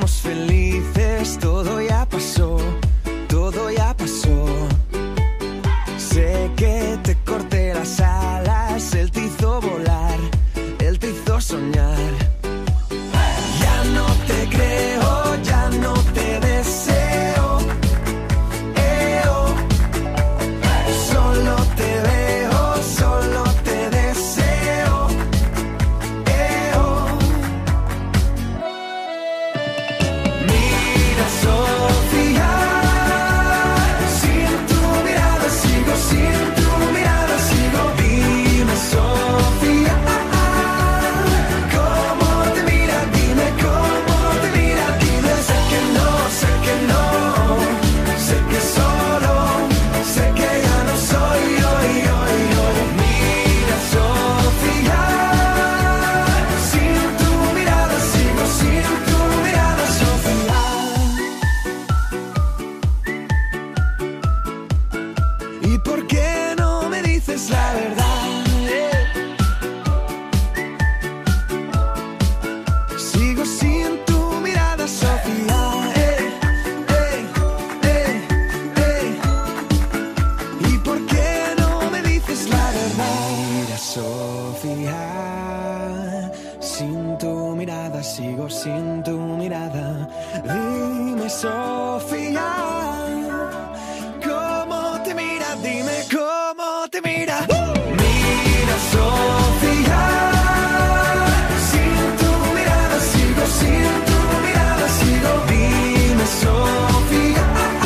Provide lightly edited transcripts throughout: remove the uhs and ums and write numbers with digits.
éramos felices, todo ya pasó, todo ya pasó. Sé que te corté las alas, él te hizo volar, él te hizo soñar. Ya no te creo, ya no te deseo. Solo te veo, solo te deseo. Mira, Sofía, sin tu mirada sigo, sin tu mirada sigo. Dime, Sofía, cómo te mira, dime cómo te mira, dime. Sé que no, sé que no, sé que solo, sé que ya no soy yo, yo, yo. Mira, Sofía, sin tu mirada sigo, sin tu mirada, Sofía. ¿Y por qué no me dices la verdad? Sigo sin tu mirada, Sofía. ¿Y por qué no me dices la verdad? Mira, Sofía, sin tu mirada sigo, sin tu mirada. Dime, Sofía, cómo te mira, dime cómo te mira. Mira, Sofía, sin tu mirada sigo, sin tu mirada sigo. Dime, Sofía,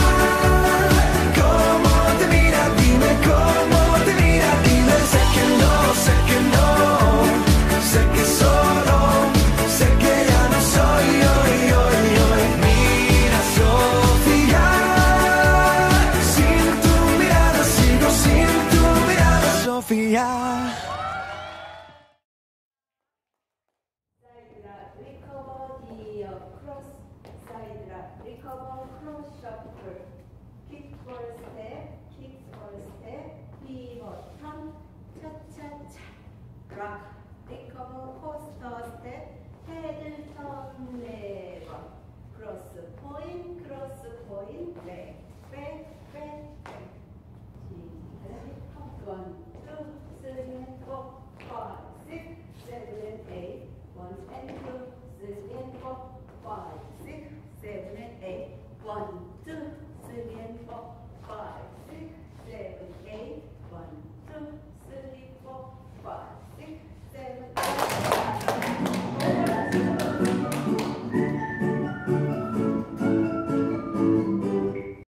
cómo te mira, dime cómo te mira, dime. Sé que no, sé que no, sé que solo, sé que ya no soy yo, yo, yo. Mira, Sofía, sin tu mirada sigo, sin tu mirada, Sofía. Recover, cross shuffle, kick for a step, pivot, turn, cha cha cha, rock, recover, coaster step, head turn lever, cross point, back, back, back, back. 1, 2, 3, 4, 5, 6, 7, 8. 1 and 2, 3 and 4, 5, 6, 7 and 8. 1, 2, 3 and 4, 5, 6,